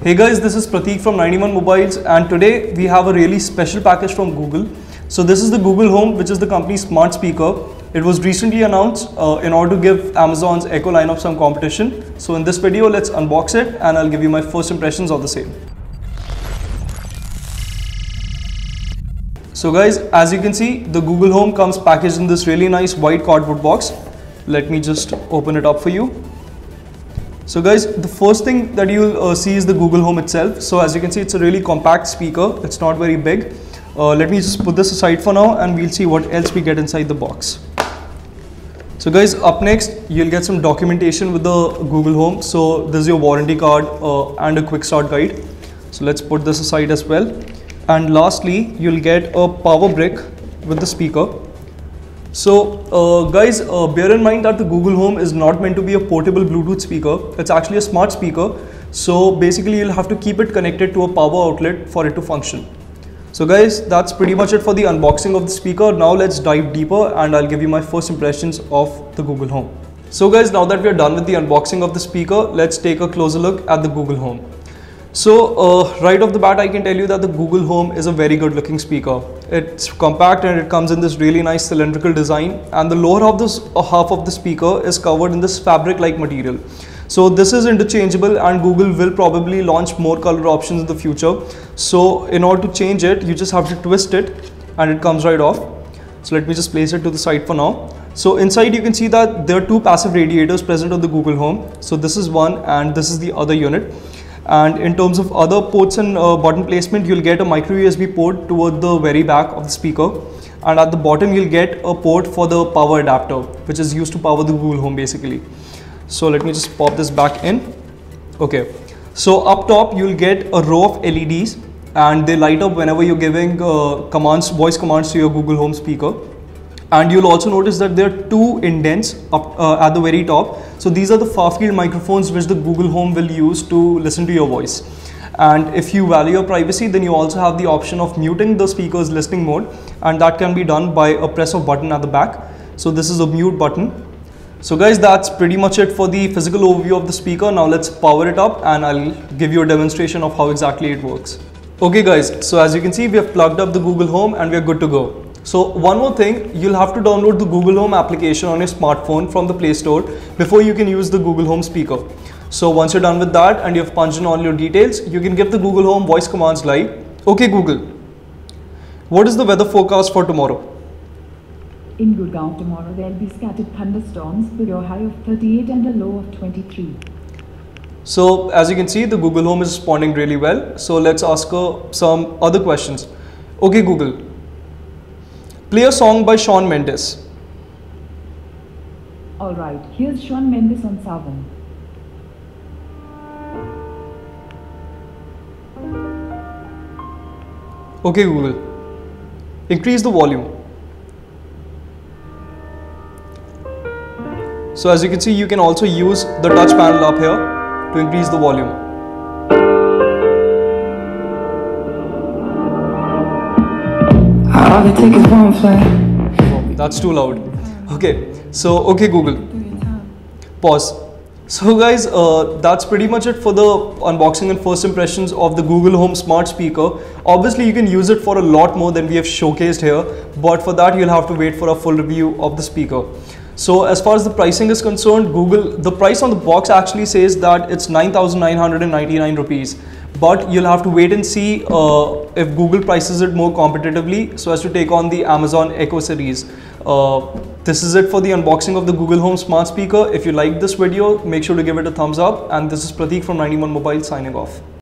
Hey guys, this is Prateek from 91 Mobiles, and today we have a really special package from Google. So this is the Google Home, which is the company's smart speaker. It was recently announced in order to give Amazon's Echo lineup some competition. So in this video, let's unbox it and I'll give you my first impressions of the same. So guys, as you can see, the Google Home comes packaged in this really nice white cardboard box. Let me just open it up for you. So guys, the first thing that you'll see is the Google Home itself. So as you can see, it's a really compact speaker. It's not very big. Let me just put this aside for now and we'll see what else we get inside the box. So guys, up next, you'll get some documentation with the Google Home. So this is your warranty card and a quick start guide. So let's put this aside as well. And lastly, you'll get a power brick with the speaker. So guys, bear in mind that the Google Home is not meant to be a portable Bluetooth speaker. It's actually a smart speaker. So basically you'll have to keep it connected to a power outlet for it to function. So guys, that's pretty much it for the unboxing of the speaker. Now let's dive deeper and I'll give you my first impressions of the Google Home. So guys, now that we're done with the unboxing of the speaker, let's take a closer look at the Google Home. So right off the bat, I can tell you that the Google Home is a very good looking speaker. It's compact and it comes in this really nice cylindrical design, and the lower half of the speaker is covered in this fabric like material. So this is interchangeable and Google will probably launch more color options in the future. So in order to change it, you just have to twist it and it comes right off. So let me just place it to the side for now. So inside you can see that there are two passive radiators present on the Google Home. So this is one and this is the other unit. And in terms of other ports and button placement, you'll get a micro USB port toward the very back of the speaker, and at the bottom you'll get a port for the power adapter, which is used to power the Google Home basically. So let me just pop this back in. Okay, so up top you'll get a row of LEDs and they light up whenever you're giving voice commands to your Google Home speaker. And you'll also notice that there are two indents up at the very top. So these are the far field microphones which the Google Home will use to listen to your voice. And if you value your privacy, then you also have the option of muting the speaker's listening mode, and that can be done by a press of button at the back. So this is a mute button. So guys, that's pretty much it for the physical overview of the speaker. Now let's power it up and I'll give you a demonstration of how exactly it works. Okay guys, so as you can see, we have plugged up the Google Home and we're good to go. So one more thing, you'll have to download the Google Home application on your smartphone from the Play Store before you can use the Google Home speaker. So once you're done with that and you've punched in all your details, you can give the Google Home voice commands like, "Okay Google, what is the weather forecast for tomorrow?" In Gurgaon tomorrow there will be scattered thunderstorms with a high of 38 and a low of 23. So as you can see, the Google Home is responding really well. So let's ask her some other questions. "Okay Google, play a song by Shawn Mendes." Alright, here's Shawn Mendes on Savan. "Okay Google, increase the volume." So as you can see, you can also use the touch panel up here to increase the volume. Oh, that's too loud. Okay, so okay Google, pause. So guys, that's pretty much it for the unboxing and first impressions of the Google Home smart speaker. Obviously you can use it for a lot more than we have showcased here, but for that you'll have to wait for a full review of the speaker. So as far as the pricing is concerned, the price on the box actually says that it's 9,999 rupees. But you'll have to wait and see if Google prices it more competitively so as to take on the Amazon Echo series. This is it for the unboxing of the Google Home smart speaker. If you liked this video, make sure to give it a thumbs up. And this is Prateek from 91 Mobile signing off.